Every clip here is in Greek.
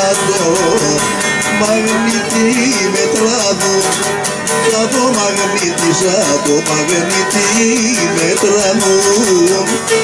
το μαγνήτη με τραβούν, σαν το μαγνήτη, σαν το μαγνήτη με τραβούν.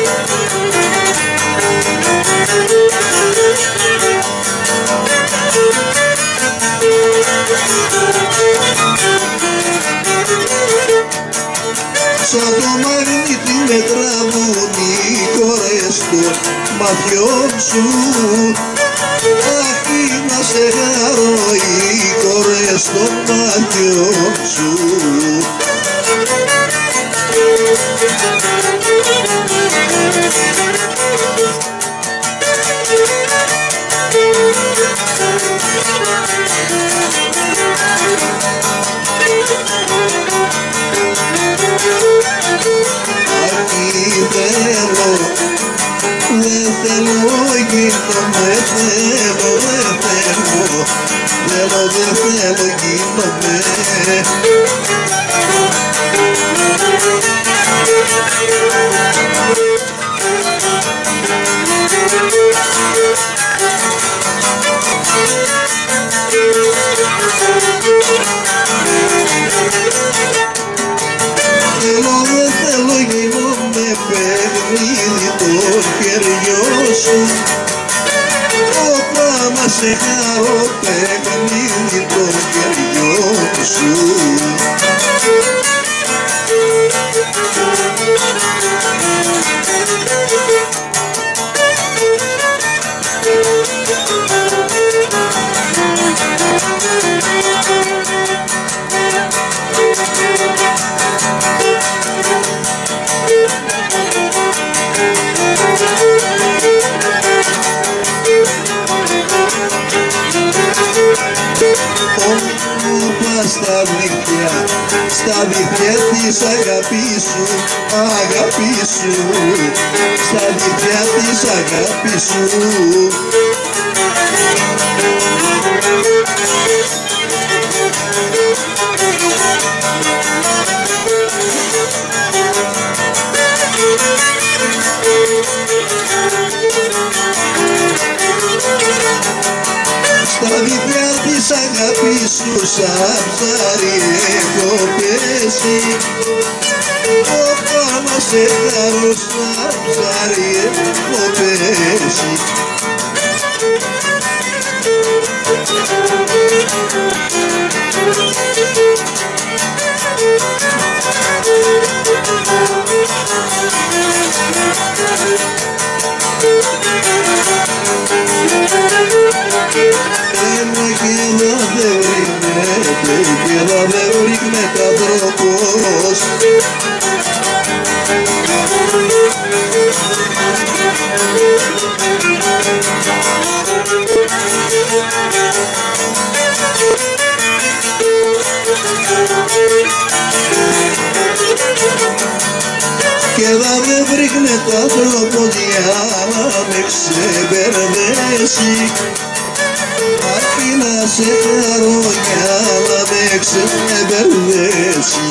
Σαν το μαγνήτη με τραβούν οι κορές των ματιών σου. Αχ, να σε χαρώ οι κορές των ματιών σου. Δεν θέλω, γίνομαι, δεν θέλω, γίνομαι. Δεν θέλω, γίνομαι παιχνίδι το χεριό σου. Όπα να σε χαρώ παιχνίδι το χεριό σου. Στα δίχτυα της αγάπης σου, αγάπη σου, στα δίχτυα της αγάπης σου. Στα δίχτυα της αγάπης σου σαν ψάρι έχω πέσει. Όπα να σε χαρώ σαν ψάρι έχω πέσει. Και να δεν ρίχνεται άνθρωπος. Και να δεν ρίχνεται άνθρωπος για να με ξεμπερδέσει. Αρκεί να σε χαρώ για να με ξεμπερδέσει.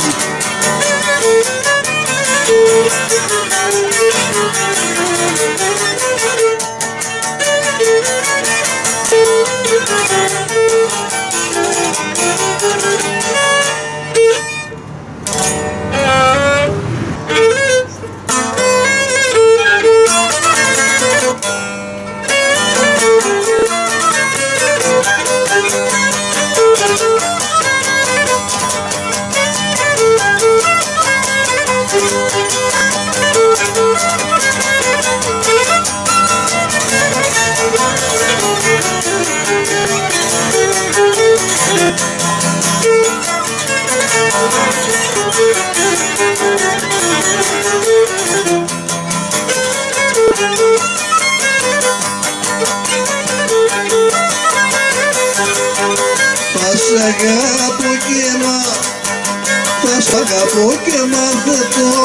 Θα σ' αγαπώ και μάθε το.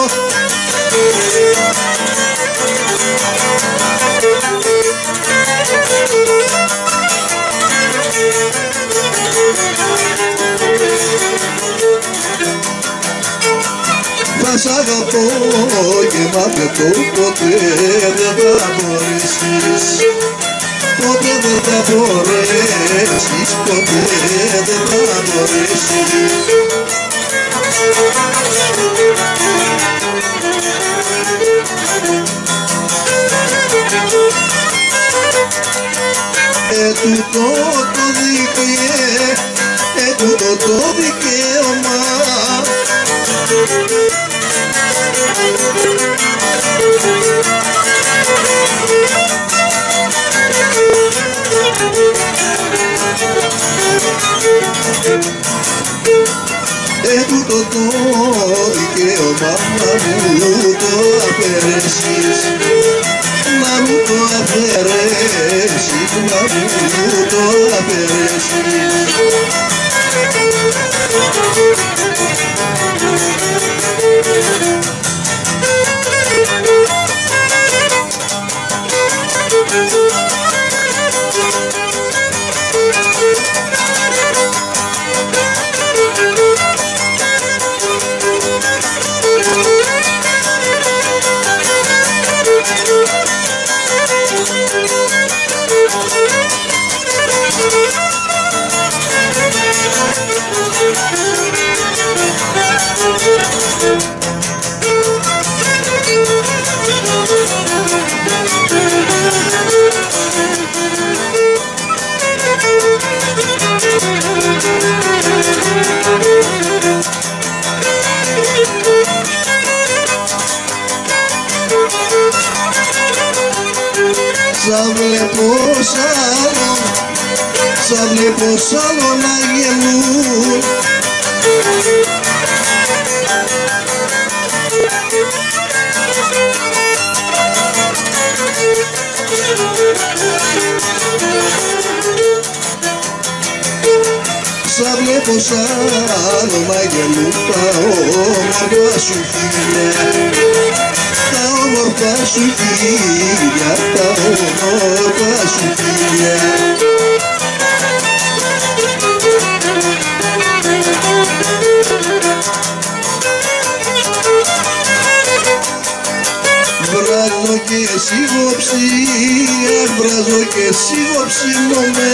Θα σ' αγαπώ και μάθε το, ποτέ δεν θα μπορέσεις. ποτέ δεν θα μπορέσεις, ποτέ δεν θα μπορέσεις. Τούτο το δικαίωμα τούτο το δικαίωμα να μου το αφαιρέσεις, να μου το αφαιρέσεις, να μου το αφαιρέσεις. Σαν βλέπω σ' άλλο να γελούν, σαν βλέπω σ' άλλο να γελούν τα όμορφα σου χείλια, τα όμορφα σου χείλια, τα όμορφα σου χείλια. Βράζω και σιγοψία, βράζω και σιγοψινόμαι,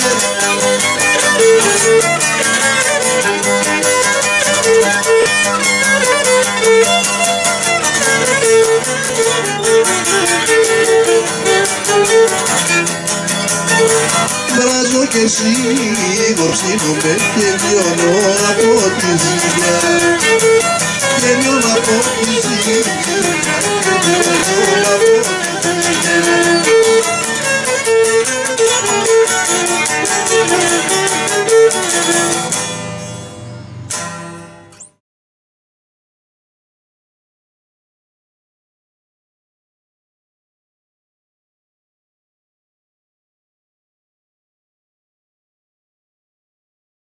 βράζω και σιγοψινόμαι και λιώνω από τη ζήλια, και λιώνω από τη ζήλια, και λιώνω από τη ζήλια.